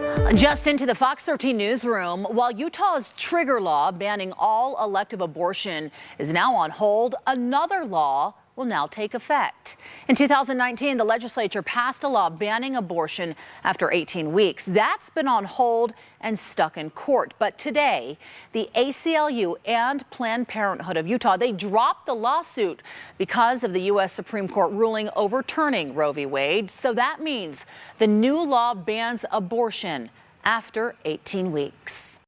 Just into the Fox 13 newsroom, while Utah's trigger law banning all elective abortion is now on hold, another law will now take effect. In 2019, the legislature passed a law banning abortion after 18 weeks. That's been on hold and stuck in court. But today, the ACLU and Planned Parenthood of Utah, they dropped the lawsuit because of the U.S. Supreme Court ruling overturning Roe v. Wade. So that means the new law bans abortion after 18 weeks.